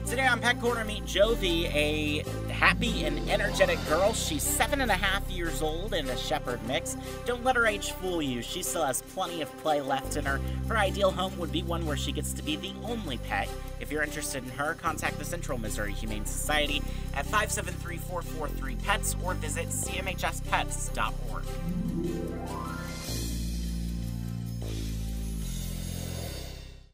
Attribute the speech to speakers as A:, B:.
A: Today on Pet Corner, meet Jovie, a happy and energetic girl. She's 7.5 years old and a shepherd mix. Don't let her age fool you. She still has plenty of play left in her. Her ideal home would be one where she gets to be the only pet. If you're interested in her, contact the Central Missouri Humane Society at 573-443-PETS or visit cmhspets.org.